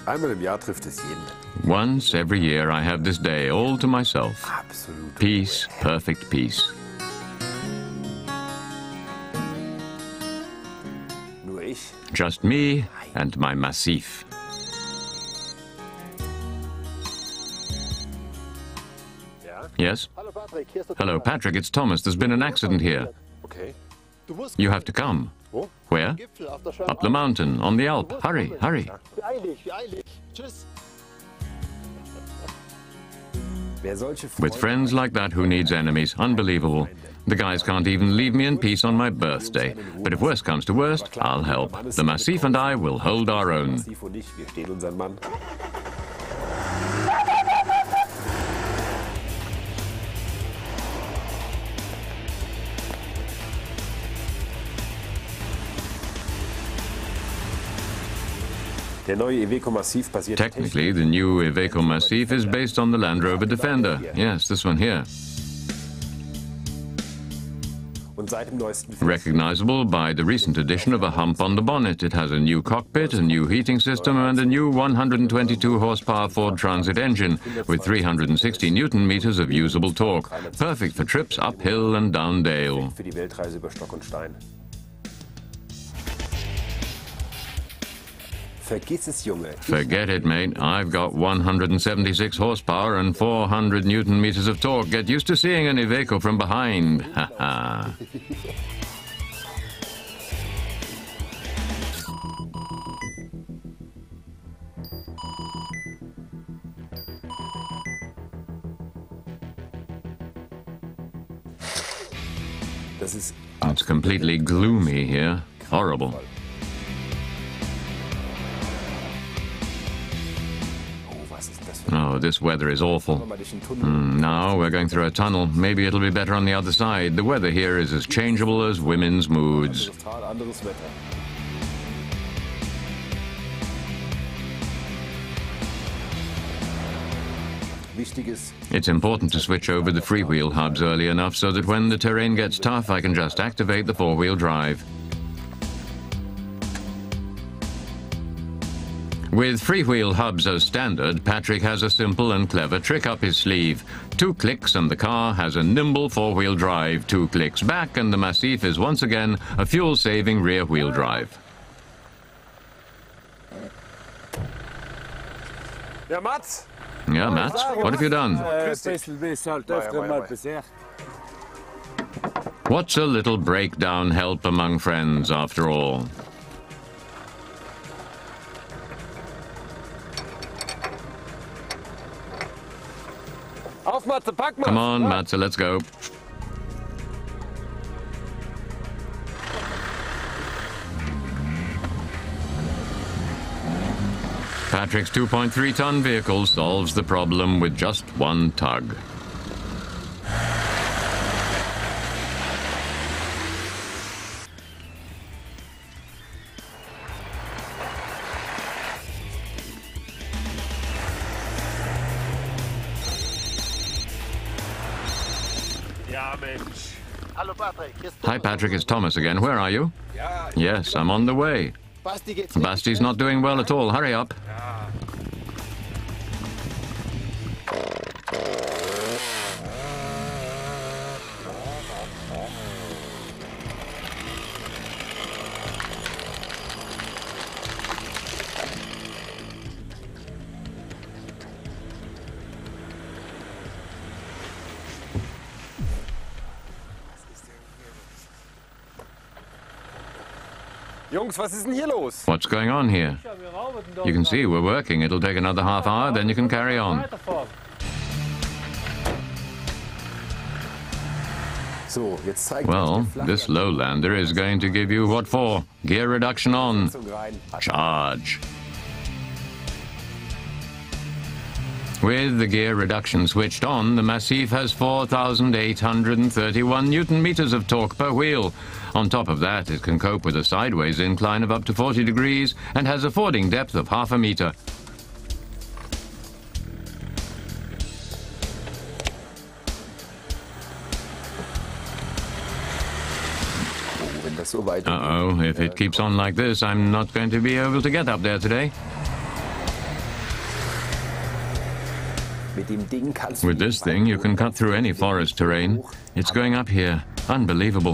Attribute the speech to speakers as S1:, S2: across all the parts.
S1: Einmal im Jahr trifft es jeden.
S2: Once every year I have this day all to myself.
S1: Absolut.
S2: Peace, perfect peace.
S1: Nur ich.
S2: Just me and my Massif. Yes? Hello, Patrick, it's Thomas. There's been an accident here.
S1: Okay.
S2: You have to come. Where? Up the mountain, on the Alp. Hurry, hurry. With friends like that, who needs enemies? Unbelievable. The guys can't even leave me in peace on my birthday. But if worst comes to worst, I'll help. The Massif and I will hold our own.
S1: Massif und ich, wir stehen unseren Mann. Der neue Iveco Massif basiert
S2: Technically, the new Iveco Massif is based on the Land Rover Defender. Yes, this one here.
S1: und seit dem neuesten
S2: Recognizable by the recent addition of a hump on the bonnet. It has a new cockpit, a new heating system, and a new 122 horsepower Ford Transit engine with 360 Newton meters of usable torque. Perfect for trips uphill and down dale.
S1: für die Weltreise über Stock und Stein. Vergiss es, Junge.
S2: Forget it, mate. I've got 176 horsepower and 400 Newton meters of torque. Get used to seeing an Iveco from behind. Ha ha.
S1: Das ist
S2: It's completely gloomy here. Horrible. Oh, this weather is awful. Now we're going through a tunnel. Maybe it'll be better on the other side. The weather here is as changeable as women's moods.
S1: anderes Wetter. Wichtig ist,
S2: It's important to switch over the freewheel hubs early enough so that when the terrain gets tough, I can just activate the four-wheel drive. With freewheel hubs as standard, Patrick has a simple and clever trick up his sleeve. 2 clicks and the car has a nimble four-wheel drive. 2 clicks back and the Massif is once again a fuel-saving rear-wheel drive.
S1: ja, Mats!
S2: Yeah, Mats, what have you done? What's a little breakdown help among friends, after all?
S1: Auf, Matze, pack mal!
S2: Come on, Matze, let's go. Patrick's 2.3-ton vehicle solves the problem with just one tug.
S1: Ja, Mensch.
S3: Hallo Patrick, hier ist
S2: Hi, Patrick, it's Thomas again. Where are you?
S1: Ja,
S2: Yes, I'm on the way.
S3: Basti, geht's
S2: Basti's not doing well at all. Hurry up.
S1: Jungs, was ist denn hier los?
S2: What's going on here? You can see we're working. It'll take another half hour, then you can carry on.
S1: So, jetzt zeigen
S2: Well, this lowlander is going to give you what for? Gear reduction on. Charge. With the gear reduction switched on, the Massif has 4,831 Newton meters of torque per wheel. On top of that, it can cope with a sideways incline of up to 40 degrees and has a fording depth of half a meter.
S1: Wenn das so weitergeht.
S2: Uh-oh, if it keeps on like this, I'm not going to be able to get up there today. With this thing, you can cut through any forest terrain. It's going up here. Unbelievable.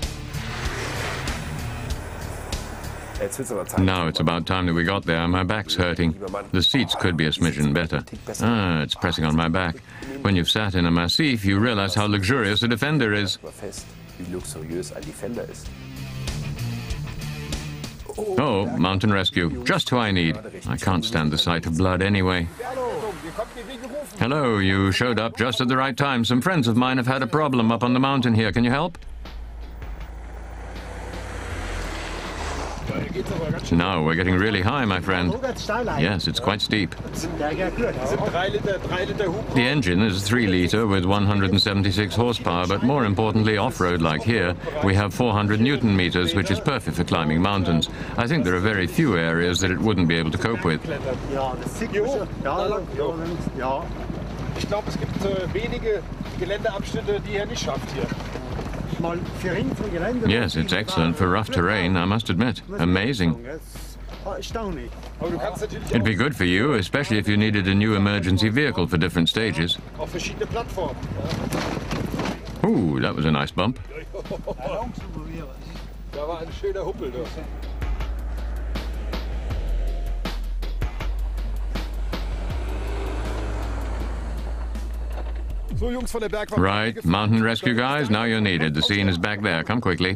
S2: Now it's about time that we got there. My back's hurting. The seats could be a smidgen better. Ah, it's pressing on my back. When you've sat in a Massif, you realize how luxurious a Defender is. Oh, mountain rescue. Just who I need. I can't stand the sight of blood anyway. Hello, you showed up just at the right time. Some friends of mine have had a problem up on the mountain here. Can you help? Now we're getting really high, my friend. Yes, it's quite steep. The engine is 3 liter with 176 horsepower, but more importantly, off-road like here, we have 400 Newton meters, which is perfect for climbing mountains. I think there are very few areas that it wouldn't be able to cope with.
S4: Ich glaube, es gibt wenige Geländeabschnitte, die er nicht schafft hier.
S2: Yes, it's excellent for rough terrain, I must admit. Amazing. It'd be good for you, especially if you needed a new emergency vehicle for different stages. Ooh, that was a nice bump.
S4: Da war ein schöner Huppel.
S2: Right, mountain rescue guys, now you're needed. The scene is back there. Come quickly.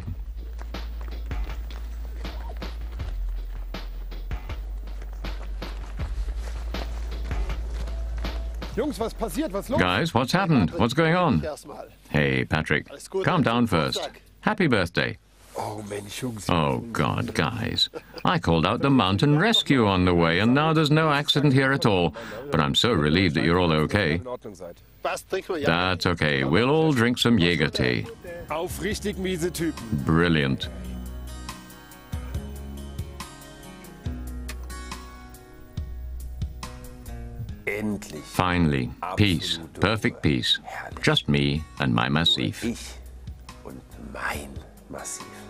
S2: Guys, what's happened? What's going on? Hey, Patrick, calm down first. Happy birthday. Oh, God, guys. I called out the mountain rescue on the way, and now there's no accident here at all. But I'm so relieved that you're all okay. That's okay. We'll all drink some Jäger tea. Brilliant. Finally, peace. Perfect peace. Just me and my Massif.
S1: Ich und mein Massif.